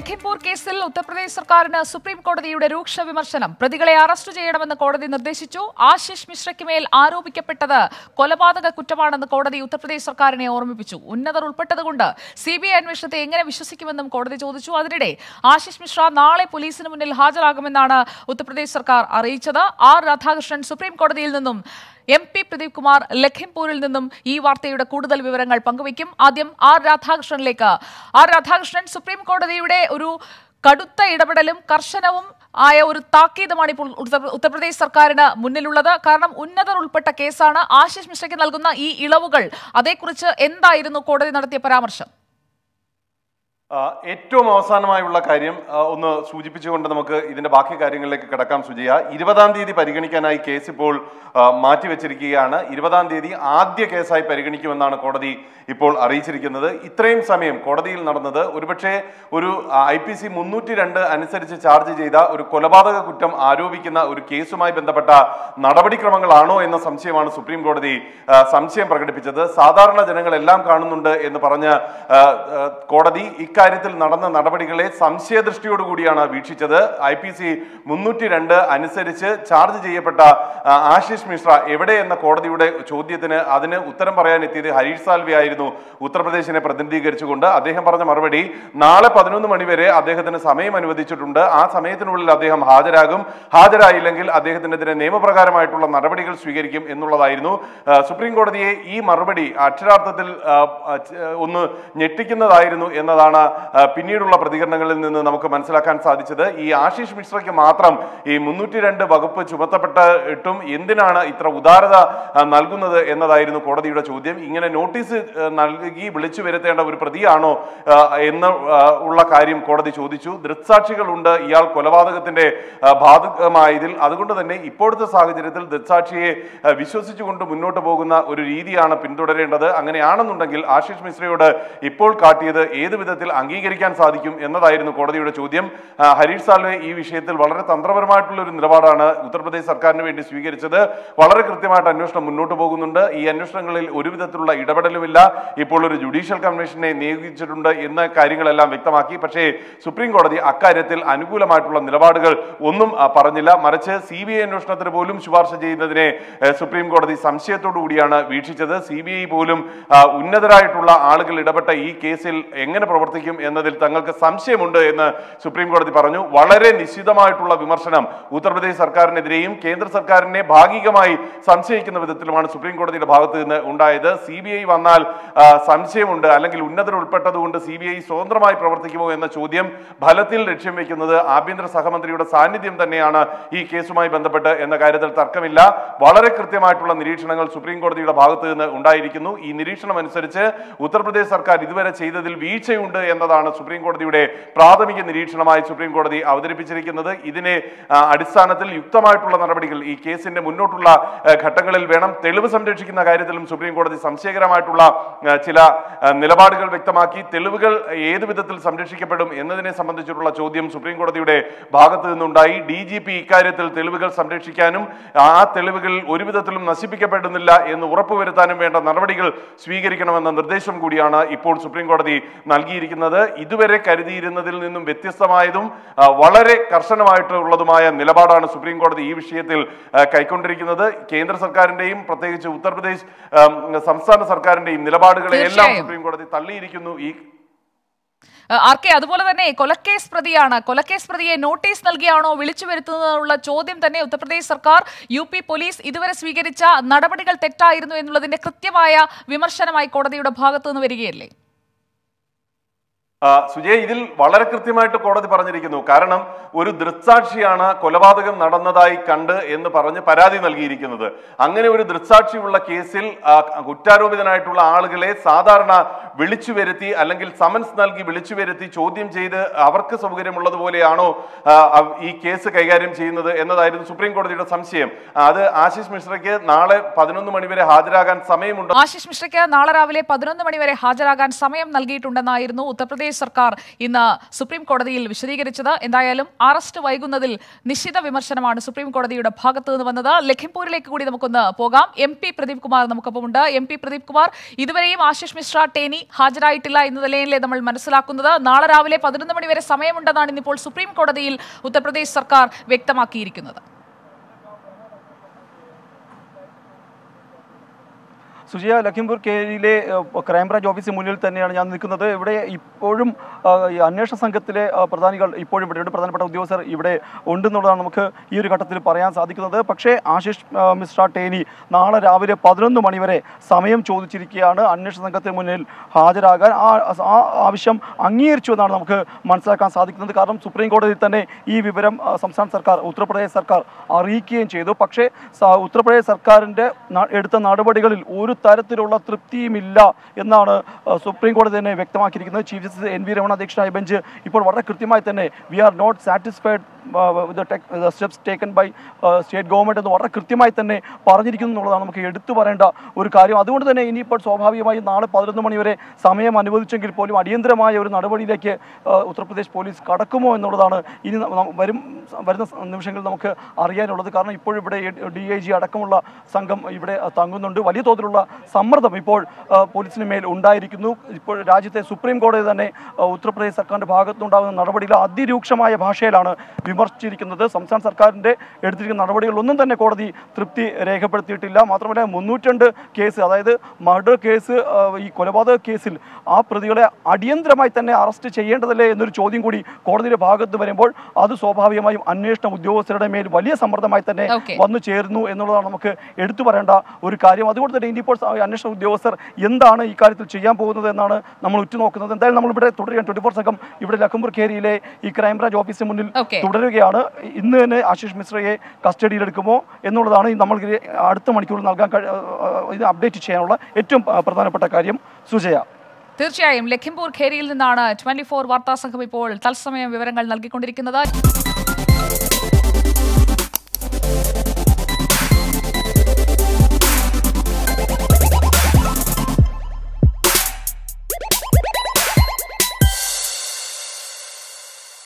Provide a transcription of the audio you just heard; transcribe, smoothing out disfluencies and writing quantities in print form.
ലഖിംപൂർ കേസിൽ ഉത്തർപ്രദേശ് സർക്കാരിന് സുപ്രീം കോടതിയുടെ രൂക്ഷ വിമർശനം. പ്രതികളെ അറസ്റ്റ് ചെയ്യണമെന്ന് കോടതി നിർദ്ദേശിച്ചു. ആശിഷ് മിശ്രയ്ക്ക് മേൽ ആരോപിക്കപ്പെട്ടത് കൊലപാതക കുറ്റമാണെന്ന് കോടതി ഉത്തർപ്രദേശ് സർക്കാരിനെ ഓർമ്മിപ്പിച്ചു. ഉന്നതർ ഉൾപ്പെട്ടതുകൊണ്ട് സിബിഐ അന്വേഷണത്തെ എങ്ങനെ വിശ്വസിക്കുമെന്നും കോടതി ചോദിച്ചു. അതിനിടെ ആശിഷ് മിശ്ര നാളെ പോലീസിന് മുന്നിൽ ഹാജരാകുമെന്നാണ് ഉത്തർപ്രദേശ് സർക്കാർ അറിയിച്ചത്. ആർ രാധാകൃഷ്ണൻ സുപ്രീം കോടതിയിൽ നിന്നും MP പ്രദീപ് കുമാർ ലഖിംപൂരിൽ നിന്നും ഈ വാർത്തയുടെ കൂടുതൽ വിവരങ്ങൾ പങ്കുവയ്ക്കും. ആദ്യം ആർ രാധാകൃഷ്ണനിലേക്ക്. ആർ രാധാകൃഷ്ണൻ, സുപ്രീം കോടതിയുടെ ഒരു കടുത്ത ഇടപെടലും കർശനവും ആയ ഒരു താക്കീതുമാണ് ഇപ്പോൾ ഉത്തർപ്രദേശ് സർക്കാരിന് മുന്നിലുള്ളത്. കാരണം ഉന്നതർ ഉൾപ്പെട്ട കേസാണ്. ആശിഷ് മിശ്രയ്ക്ക് നൽകുന്ന ഈ ഇളവുകൾ, അതേക്കുറിച്ച് എന്തായിരുന്നു കോടതി നടത്തിയ പരാമർശം? ഏറ്റവും അവസാനമായുള്ള കാര്യം ഒന്ന് സൂചിപ്പിച്ചുകൊണ്ട് നമുക്ക് ഇതിന്റെ ബാക്കി കാര്യങ്ങളിലേക്ക് കിടക്കാം. സുജയ, 20-ാം തീയതി പരിഗണിക്കാനായി കേസ് ഇപ്പോൾ മാറ്റിവെച്ചിരിക്കുകയാണ്. 20-ാം തീയതി ആദ്യ കേസായി പരിഗണിക്കുമെന്നാണ് കോടതി ഇപ്പോൾ അറിയിച്ചിരിക്കുന്നത്. ഇത്രയും സമയം കോടതിയിൽ നടന്നത് ഒരുപക്ഷെ ഒരു IPC 302 അനുസരിച്ച് ചാർജ് ചെയ്ത ഒരു കൊലപാതക കുറ്റം ആരോപിക്കുന്ന ഒരു കേസുമായി ബന്ധപ്പെട്ട നടപടിക്രമങ്ങളാണോ എന്ന സംശയമാണ് സുപ്രീം കോടതി സംശയം പ്രകടിപ്പിച്ചത്. സാധാരണ ജനങ്ങളെല്ലാം കാണുന്നുണ്ട് എന്ന് പറഞ്ഞ കോടതി ഇക്കാര്യത്തിൽ നടന്ന നടപടികളെ സംശയദൃഷ്ടിയോടുകൂടിയാണ് വീക്ഷിച്ചത്. IPC 302 അനുസരിച്ച് ചാർജ് ചെയ്യപ്പെട്ട ആശിഷ് മിശ്ര എവിടെ എന്ന കോടതിയുടെ ചോദ്യത്തിന് അതിന് ഉത്തരം പറയാൻ എത്തിയത് ഹരീഷ് സാൽവെ ആയിരുന്നു, ഉത്തർപ്രദേശിനെ പ്രതിനിധീകരിച്ചുകൊണ്ട്. അദ്ദേഹം പറഞ്ഞ മറുപടി, നാളെ 11 മണി വരെ അദ്ദേഹത്തിന് സമയം അനുവദിച്ചിട്ടുണ്ട്, ആ സമയത്തിനുള്ളിൽ അദ്ദേഹം ഹാജരാകും, ഹാജരായില്ലെങ്കിൽ അദ്ദേഹത്തിനെതിരെ നിയമപ്രകാരമായിട്ടുള്ള നടപടികൾ സ്വീകരിക്കും എന്നുള്ളതായിരുന്നു. സുപ്രീം കോടതിയെ ഈ മറുപടി അക്ഷരാർത്ഥത്തിൽ ഒന്ന് ഞെട്ടിക്കുന്നതായിരുന്നു എന്നതാണ് പിന്നീടുള്ള പ്രതികരണങ്ങളിൽ നിന്ന് നമുക്ക് മനസ്സിലാക്കാൻ സാധിച്ചത്. ഈ ആശിഷ് മിശ്രയ്ക്ക് മാത്രം ഈ 302 വകുപ്പ് ചുമത്തപ്പെട്ടിട്ടും എന്തിനാണ് ഇത്ര ഉദാരത നൽകുന്നത് എന്നതായിരുന്നു കോടതിയുടെ ചോദ്യം. ഇങ്ങനെ നോട്ടീസ് നൽകി വിളിച്ചു വരുത്തേണ്ട ഒരു പ്രതിയാണോ എന്ന് ഉള്ള കാര്യം കോടതി ചോദിച്ചു. ദൃക്സാക്ഷികളുണ്ട് ഇയാൾ കൊലപാതകത്തിന്റെ ഭാഗമായതിൽ. അതുകൊണ്ട് തന്നെ ഇപ്പോഴത്തെ സാഹചര്യത്തിൽ ദൃക്സാക്ഷിയെ വിശ്വസിച്ചുകൊണ്ട് മുന്നോട്ട് പോകുന്ന ഒരു രീതിയാണ് പിന്തുടരേണ്ടത്. അങ്ങനെയാണെന്നുണ്ടെങ്കിൽ ആശിഷ് മിശ്രയോട് ഇപ്പോൾ കാട്ടിയത് ഏത് വിധത്തിൽ അംഗീകരിക്കാൻ സാധിക്കും എന്നതായിരുന്നു കോടതിയുടെ ചോദ്യം. ഹരീഷ് സാൽവെ ഈ വിഷയത്തിൽ വളരെ തന്ത്രപരമായിട്ടുള്ള ഒരു നിലപാടാണ് ഉത്തർപ്രദേശ് സർക്കാരിന് വേണ്ടി സ്വീകരിച്ചത്. വളരെ കൃത്യമായിട്ട് അന്വേഷണം മുന്നോട്ട് പോകുന്നുണ്ട്. ഈ അന്വേഷണങ്ങളിൽ ഒരു വിധത്തിലുള്ള ഇടപെടലുമില്ല. ഇപ്പോൾ ഒരു ജുഡീഷ്യൽ കമ്മീഷനെ നിയോഗിച്ചിട്ടുണ്ട് എന്ന കാര്യങ്ങളെല്ലാം വ്യക്തമാക്കി. പക്ഷേ സുപ്രീം കോടതി അക്കാര്യത്തിൽ അനുകൂലമായിട്ടുള്ള നിലപാടുകൾ ഒന്നും പറഞ്ഞില്ല. മറിച്ച് CBI അന്വേഷണത്തിന് പോലും ശുപാർശ ചെയ്യുന്നതിനെ സുപ്രീം കോടതി സംശയത്തോടു കൂടിയാണ് വീക്ഷിച്ചത്. CBI പോലും ഉന്നതരായിട്ടുള്ള ആളുകൾ ഇടപെട്ട ഈ കേസിൽ എങ്ങനെ പ്രവർത്തിക്കും എന്നതിൽ തങ്ങൾക്ക് സംശയമുണ്ട് എന്ന് സുപ്രീം കോടതി പറഞ്ഞു. വളരെ നിശ്ചിതമായിട്ടുള്ള വിമർശനം ഉത്തർപ്രദേശ് സർക്കാരിനെതിരെയും കേന്ദ്ര സർക്കാരിനെ ഭാഗികമായി സംശയിക്കുന്ന വിധത്തിലുമാണ് സുപ്രീം കോടതിയുടെ ഭാഗത്ത് നിന്ന് ഉണ്ടായത്. CBI വന്നാൽ സംശയമുണ്ട്, അല്ലെങ്കിൽ ഉന്നതർ ഉൾപ്പെട്ടതുകൊണ്ട് CBI സ്വതന്ത്രമായി പ്രവർത്തിക്കുമോ എന്ന ചോദ്യം ഫലത്തിൽ ലക്ഷ്യം വെക്കുന്നത് ആഭ്യന്തര സഹമന്ത്രിയുടെ സാന്നിധ്യം തന്നെയാണ് ഈ കേസുമായി ബന്ധപ്പെട്ട് എന്ന കാര്യത്തിൽ തർക്കമില്ല. വളരെ കൃത്യമായിട്ടുള്ള നിരീക്ഷണങ്ങൾ സുപ്രീം കോടതിയുടെ ഭാഗത്ത് നിന്ന് ഉണ്ടായിരിക്കുന്നു. ഈ നിരീക്ഷണം അനുസരിച്ച് ഉത്തർപ്രദേശ് സർക്കാർ ഇതുവരെ ചെയ്തതിൽ വീഴ്ചയുണ്ട് എന്നതാണ് സുപ്രീം കോടതിയുടെ പ്രാഥമിക നിരീക്ഷണമായി സുപ്രീം കോടതി അവതരിപ്പിച്ചിരിക്കുന്നത്. ഇതിനെ അടിസ്ഥാനത്തിൽ യുക്തമായിട്ടുള്ള നടപടികൾ ഈ കേസിന്റെ മുന്നോട്ടുള്ള ഘട്ടങ്ങളിൽ വേണം. തെളിവ് സംരക്ഷിക്കുന്ന കാര്യത്തിലും സുപ്രീം കോടതി സംശയകരമായിട്ടുള്ള ചില നിലപാടുകൾ വ്യക്തമാക്കി. തെളിവുകൾ ഏത് വിധത്തിൽ സംരക്ഷിക്കപ്പെടും എന്നതിനെ സംബന്ധിച്ചിട്ടുള്ള ചോദ്യം സുപ്രീം കോടതിയുടെ ഭാഗത്ത് നിന്നുണ്ടായി. DGP ഇക്കാര്യത്തിൽ തെളിവുകൾ സംരക്ഷിക്കാനും ആ തെളിവുകൾ ഒരു വിധത്തിലും നശിപ്പിക്കപ്പെടുന്നില്ല എന്ന് ഉറപ്പുവരുത്താനും വേണ്ട നടപടികൾ സ്വീകരിക്കണമെന്ന നിർദ്ദേശം കൂടിയാണ് ഇപ്പോൾ സുപ്രീം കോടതി നൽകിയിരിക്കുന്നത്. ഇതുവരെ കരുതിയിരുന്നതിൽ നിന്നും വ്യത്യസ്തമായതും വളരെ കർശനമായിട്ടുള്ളതുമായ നിലപാടാണ് സുപ്രീം കോടതി ഈ വിഷയത്തിൽ കൈക്കൊണ്ടിരിക്കുന്നത്. കേന്ദ്ര സർക്കാരിന്റെയും പ്രത്യേകിച്ച് ഉത്തർപ്രദേശ് സംസ്ഥാന സർക്കാരിന്റെയും നിലപാടുകളെ എല്ലാം സുപ്രീം കോടതി തള്ളിയിരിക്കുന്നു. അതുപോലെ തന്നെ കൊലക്കേസ് പ്രതിയാണ്, കൊലക്കേസ് പ്രതിയെ നോട്ടീസ് നൽകിയാണോ വിളിച്ചു വരുത്തുന്നതിനുള്ള ചോദ്യം തന്നെ ഉത്തർപ്രദേശ് സർക്കാർ, UP പോലീസ് ഇതുവരെ സ്വീകരിച്ച നടപടികൾ തെറ്റായിരുന്നു എന്നുള്ളതിന്റെ കൃത്യമായ വിമർശനമായി കോടതിയുടെ ഭാഗത്തു നിന്ന് വരികയല്ലേ? സുജയ്, ഇതിൽ വളരെ കൃത്യമായിട്ട് കോടതി പറഞ്ഞിരിക്കുന്നു. കാരണം ഒരു ദൃക്സാക്ഷിയാണ് കൊലപാതകം നടന്നതായി കണ്ട് എന്ന് പറഞ്ഞ് പരാതി നൽകിയിരിക്കുന്നത്. അങ്ങനെ ഒരു ദൃക്സാക്ഷിയുള്ള കേസിൽ കുറ്റാരോപിതനായിട്ടുള്ള ആളുകളെ സാധാരണ വിളിച്ചു വരുത്തി അല്ലെങ്കിൽ സമൻസ് നൽകി വിളിച്ചു വരുത്തി ചോദ്യം ചെയ്ത് അവർക്ക് സൗകര്യമുള്ളതുപോലെയാണോ ഈ കേസ് കൈകാര്യം ചെയ്യുന്നത് എന്നതായിരുന്നു സുപ്രീം കോടതിയുടെ സംശയം. അത് ആശിഷ് മിശ്രയ്ക്ക് നാളെ 11 മണി വരെ ഹാജരാകാൻ സമയമുണ്ട്. ആശിഷ് മിശ്രയ്ക്ക് നാളെ രാവിലെ 11 മണി വരെ ഹാജരാകാൻ സമയം നൽകിയിട്ടുണ്ടെന്നായിരുന്നു ഉത്തർപ്രദേശ് ഉത്തർപ്രദേശ് സർക്കാർ ഇന്ന് സുപ്രീം കോടതിയിൽ വിശദീകരിച്ചത്. എന്തായാലും അറസ്റ്റ് വൈകുന്നതിൽ നിശ്ചിത വിമർശനമാണ് സുപ്രീം കോടതിയുടെ ഭാഗത്തു നിന്ന് വന്നത്. ലഖിംപൂരിലേക്ക് കൂടി നമുക്കൊന്ന് പോകാം. MP പ്രദീപ് കുമാർ നമുക്കൊപ്പമുണ്ട്. MP പ്രദീപ് കുമാർ, ഇതുവരെയും ആശിഷ് മിശ്ര ടേനി ഹാജരായിട്ടില്ല എന്ന നിലയിലെ നമ്മൾ മനസ്സിലാക്കുന്നത്. നാളെ രാവിലെ 11 മണി വരെ സമയമുണ്ടെന്നാണ് ഇന്നിപ്പോൾ സുപ്രീം കോടതിയിൽ ഉത്തർപ്രദേശ് സർക്കാർ വ്യക്തമാക്കിയിരിക്കുന്നത്. സുജിയ, ലഖിംപൂർ കേരിയിലെ ക്രൈംബ്രാഞ്ച് ഓഫീസിന് മുന്നിൽ തന്നെയാണ് ഞാൻ നിൽക്കുന്നത്. ഇവിടെ ഇപ്പോഴും ഈ അന്വേഷണ സംഘത്തിലെ പ്രധാനികൾ ഇപ്പോഴും ഇവിടെ പ്രധാനപ്പെട്ട ഉദ്യോഗസ്ഥർ ഇവിടെ ഉണ്ടെന്നുള്ളതാണ് നമുക്ക് ഈ ഒരു ഘട്ടത്തിൽ പറയാൻ സാധിക്കുന്നത്. പക്ഷേ ആശിഷ് മിശ്ര ടേനി നാളെ രാവിലെ 11 മണി വരെ സമയം ചോദിച്ചിരിക്കുകയാണ് അന്വേഷണ സംഘത്തിന് മുന്നിൽ ഹാജരാകാൻ. ആ ആവശ്യം അംഗീകരിച്ചു എന്നാണ് നമുക്ക് മനസ്സിലാക്കാൻ സാധിക്കുന്നത്. കാരണം സുപ്രീം കോടതിയിൽ തന്നെ ഈ വിവരം സംസ്ഥാന സർക്കാർ, ഉത്തർപ്രദേശ് സർക്കാർ അറിയിക്കുകയും ചെയ്തു. പക്ഷേ ഉത്തർപ്രദേശ് സർക്കാരിൻ്റെ എടുത്ത നടപടികളിൽ ഒരു തരത്തിലുള്ള തൃപ്തിയുമില്ല എന്നാണ് സുപ്രീം കോടതി തന്നെ വ്യക്തമാക്കിയിരിക്കുന്നത്. ചീഫ് ജസ്റ്റിസ് NV രമണ അധ്യക്ഷനായ ബെഞ്ച് ഇപ്പോൾ വളരെ കൃത്യമായി തന്നെ we are not satisfied steps taken by state government എന്ന് വളരെ കൃത്യമായി തന്നെ പറഞ്ഞിരിക്കുന്നു എന്നുള്ളതാണ് നമുക്ക് എടുത്തു പറയേണ്ട ഒരു കാര്യം. അതുകൊണ്ട് തന്നെ ഇനിയിപ്പോൾ സ്വാഭാവികമായും നാളെ 11 മണി വരെ സമയം അനുവദിച്ചെങ്കിൽ പോലും അടിയന്തരമായ ഒരു നടപടിയിലേക്ക് ഉത്തർപ്രദേശ് പോലീസ് കടക്കുമോ എന്നുള്ളതാണ് ഇനി വരുന്ന നിമിഷങ്ങളിൽ നമുക്ക് അറിയാനുള്ളത്. കാരണം ഇപ്പോഴിവിടെ DIG അടക്കമുള്ള സംഘം ഇവിടെ തങ്ങുന്നുണ്ട്. വലിയ തോതിലുള്ള സമ്മർദ്ദം ഇപ്പോൾ പോലീസിന് മേൽ ഉണ്ടായിരിക്കുന്നു. ഇപ്പോൾ രാജ്യത്തെ സുപ്രീം കോടതി തന്നെ ഉത്തർപ്രദേശ് സർക്കാരിൻ്റെ ഭാഗത്തുനിന്നുണ്ടാകുന്ന നടപടികൾ അതിരൂക്ഷമായ ഭാഷയിലാണ് വിമർശിച്ചിരിക്കുന്നത്. സംസ്ഥാന സർക്കാരിൻ്റെ എടുത്തിരിക്കുന്ന നടപടികളൊന്നും തന്നെ കോടതി തൃപ്തി രേഖപ്പെടുത്തിയിട്ടില്ല. മാത്രമല്ല 302 കേസ്, അതായത് മർഡർ കേസ്, ഈ കൊലപാതക കേസിൽ ആ പ്രതികളെ അടിയന്തരമായി തന്നെ അറസ്റ്റ് ചെയ്യേണ്ടതല്ലേ എന്നൊരു ചോദ്യം കൂടി കോടതിയുടെ ഭാഗത്ത് വരുമ്പോൾ അത് സ്വാഭാവികമായും അന്വേഷണ ഉദ്യോഗസ്ഥരുടെ മേൽ വലിയ സമ്മർദ്ദമായി തന്നെ വന്നു ചേരുന്നു എന്നുള്ളതാണ് നമുക്ക് എടുത്തു പറയേണ്ട ഒരു കാര്യം. അതുകൊണ്ട് തന്നെ ഇനിയിപ്പോൾ അന്വേഷണ ഉദ്യോഗസ്ഥർ എന്താണ് ഈ കാര്യത്തിൽ ചെയ്യാൻ പോകുന്നത് എന്നാണ് നമ്മൾ ഉറ്റുനോക്കുന്നത്. എന്തായാലും നമ്മളിവിടെ തുടരുകയാണ്. 24 സംഘം ഇവിടെ ലഖിംപൂർ ഖേരിയിലെ ഈ ക്രൈംബ്രാഞ്ച് ഓഫീസിന് മുന്നിൽ തുടരുകയാണ്. ഇന്ന് തന്നെ ആശിഷ് മിശ്രയെ കസ്റ്റഡിയിലെടുക്കുമോ എന്നുള്ളതാണ് നമ്മൾ അടുത്ത മണിക്കൂറിൽ നൽകാൻ ഇത് അപ്ഡേറ്റ് ചെയ്യാനുള്ള ഏറ്റവും പ്രധാനപ്പെട്ട കാര്യം. സുജയ, തീർച്ചയായും ലഖിംപൂർ ഖേരിയിൽ നിന്നാണ് 24 വാർത്താ സംഘം ഇപ്പോൾ തത്സമയം വിവരങ്ങൾ നൽകിക്കൊണ്ടിരിക്കുന്നത്.